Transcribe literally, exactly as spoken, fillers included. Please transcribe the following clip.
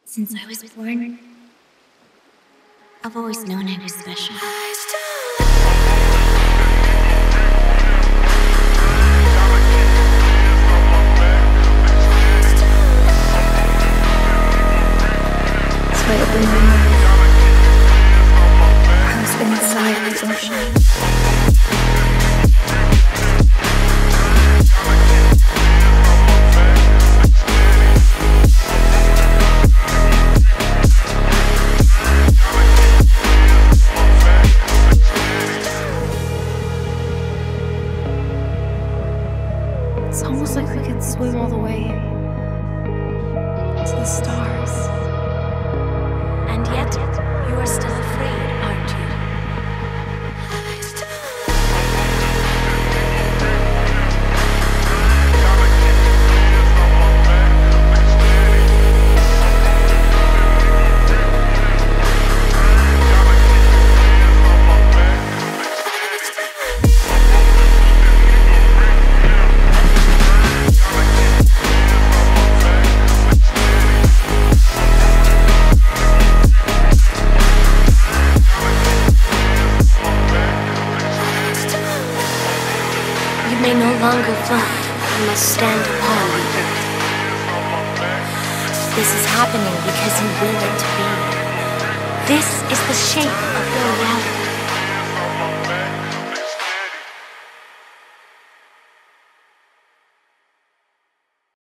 Since I was born, I've always known I was special. It's my open mind. I was inside the ocean. It's almost like we could swim all the way to the stars. And yet, you are still afraid, aren't you? You may no longer fly, you must stand upon the earth. This is happening because you will it to be. This is the shape of your reality.